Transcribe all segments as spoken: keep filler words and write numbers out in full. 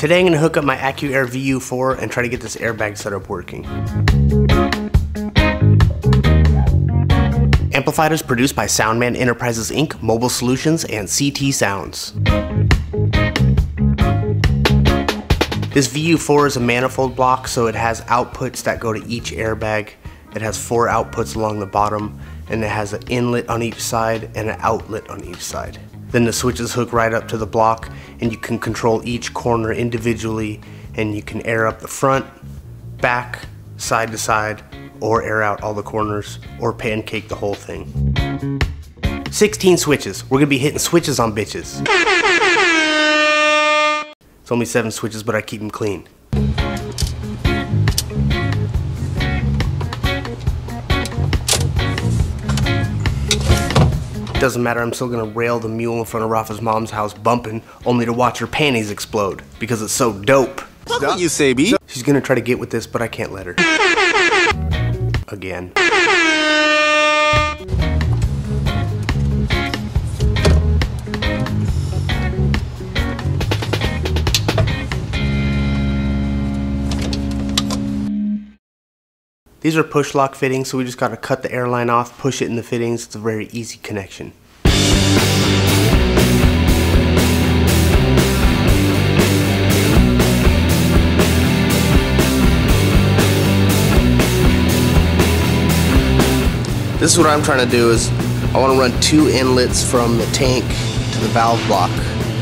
Today I'm going to hook up my AccuAir V U four and try to get this airbag setup working. Amplified is produced by Soundman Enterprises Incorporated, Mobile Solutions, and C T Sounds. This V U four is a manifold block, so it has outputs that go to each airbag. It has four outputs along the bottom, and it has an inlet on each side and an outlet on each side. Then the switches hook right up to the block, and you can control each corner individually, and you can air up the front, back, side to side, or air out all the corners, or pancake the whole thing. sixteen switches. We're gonna be hitting switches on bitches. It's only seven switches, but I keep them clean. Doesn't matter, I'm still gonna rail the mule in front of Rafa's mom's house bumping, only to watch her panties explode, because it's so dope. That's what you say, B. She's gonna try to get with this, but I can't let her. Again. These are push lock fittings, so we just gotta cut the airline off, push it in the fittings. It's a very easy connection. This is what I'm trying to do is I want to run two inlets from the tank to the valve block.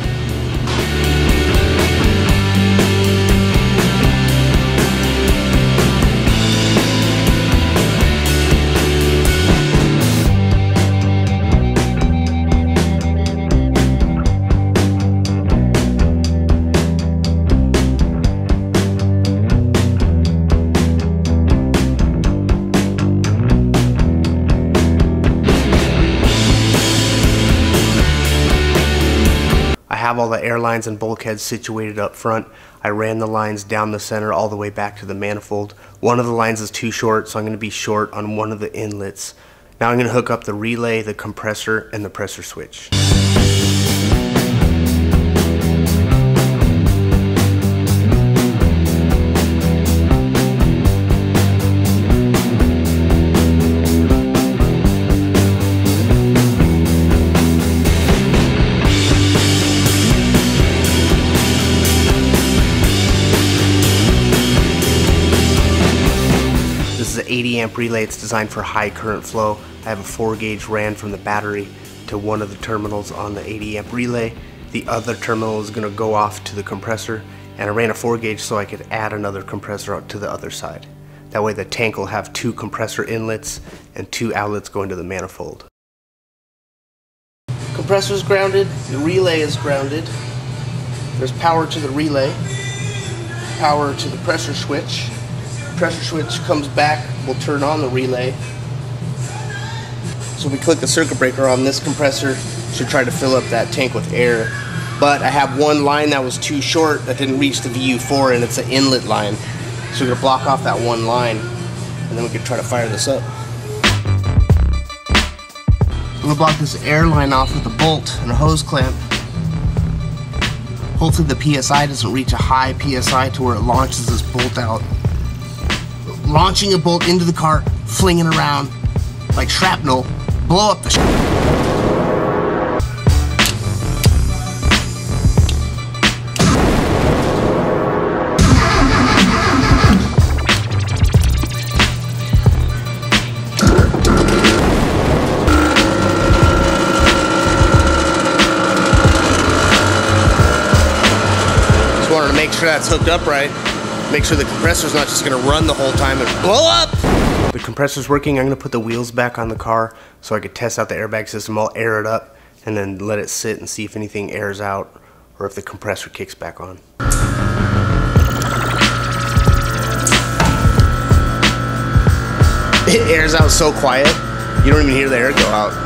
I have all the airlines and bulkheads situated up front. I ran the lines down the center all the way back to the manifold. One of the lines is too short, so I'm going to be short on one of the inlets. Now I'm going to hook up the relay, the compressor, and the pressure switch. eighty amp relay. It's designed for high current flow. I have a four gauge ran from the battery to one of the terminals on the eighty amp relay. The other terminal is going to go off to the compressor, and I ran a four gauge so I could add another compressor out to the other side. That way the tank will have two compressor inlets and two outlets going to the manifold. Compressor is grounded, the relay is grounded. There's power to the relay, power to the pressure switch. Pressure switch comes back, we'll turn on the relay. So we click the circuit breaker on this compressor, should try to fill up that tank with air. But I have one line that was too short that didn't reach the V U four, and it's an inlet line. So we're gonna block off that one line, and then we can try to fire this up. I'm gonna block this air line off with a bolt and a hose clamp. Hopefully the P S I doesn't reach a high P S I to where it launches this bolt out. Launching a bolt into the car, flinging around like shrapnel, blow up the sh Just wanted to make sure that's hooked up right. Make sure the compressor's not just going to run the whole time and blow up! The compressor's working. I'm going to put the wheels back on the car so I could test out the airbag system. I'll air it up and then let it sit and see if anything airs out or if the compressor kicks back on. It airs out so quiet, you don't even hear the air go out.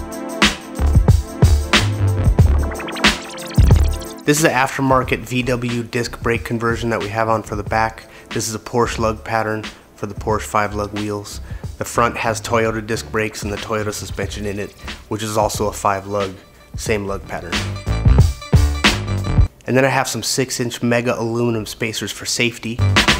This is an aftermarket V W disc brake conversion that we have on for the back. This is a Porsche lug pattern for the Porsche five lug wheels. The front has Toyota disc brakes and the Toyota suspension in it, which is also a five lug, same lug pattern. And then I have some six inch mega aluminum spacers for safety.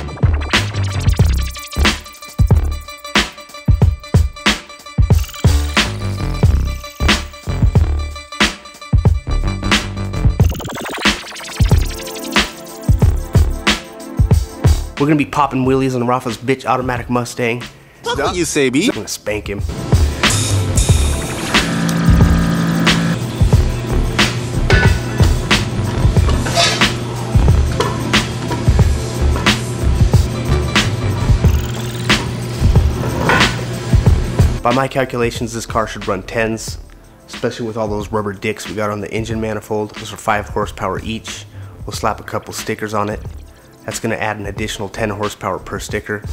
We're gonna be popping wheelies on Rafa's bitch automatic Mustang. Fuck what you say, B. I'm gonna spank him. By my calculations, this car should run tens, especially with all those rubber dicks we got on the engine manifold. Those are five horsepower each. We'll slap a couple stickers on it. That's gonna add an additional ten horsepower per sticker.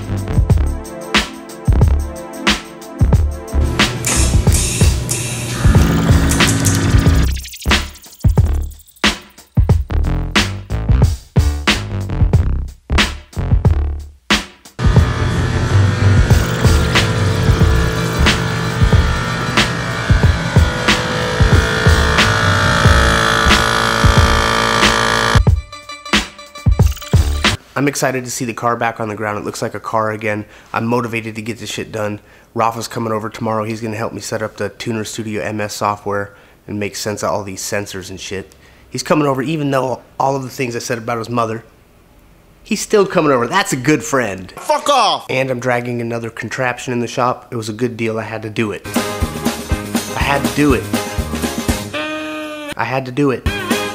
I'm excited to see the car back on the ground. It looks like a car again. I'm motivated to get this shit done. Rafa's coming over tomorrow. He's gonna help me set up the Tuner Studio M S software and make sense of all these sensors and shit. He's coming over even though all of the things I said about his mother. He's still coming over. That's a good friend. Fuck off! And I'm dragging another contraption in the shop. It was a good deal. I had to do it. I had to do it. I had to do it.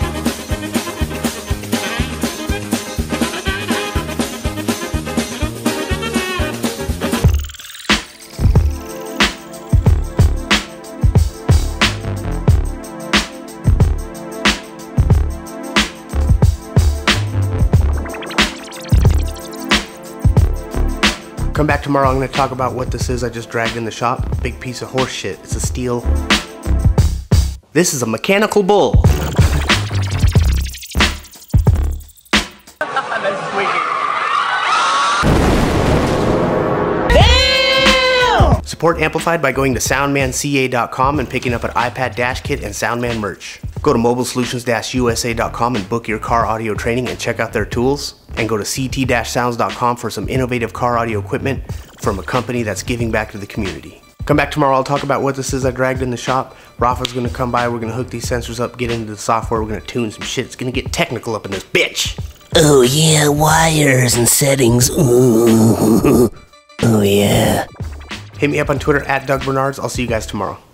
Come back tomorrow, I'm going to talk about what this is I just dragged in the shop. Big piece of horse shit. It's a steel. This is a mechanical bull. Damn! Support Amplified by going to soundman c a dot com and picking up an iPad dash kit and Soundman merch. Go to mobile solutions dash u s a dot com and book your car audio training and check out their tools. And go to c t dash sounds dot com for some innovative car audio equipment from a company that's giving back to the community. Come back tomorrow, I'll talk about what this is I dragged in the shop. Rafa's gonna come by, we're gonna hook these sensors up, get into the software, we're gonna tune some shit. It's gonna get technical up in this bitch. Oh yeah, wires and settings. Ooh. Oh yeah. Hit me up on Twitter at Doug Bernards. I'll see you guys tomorrow.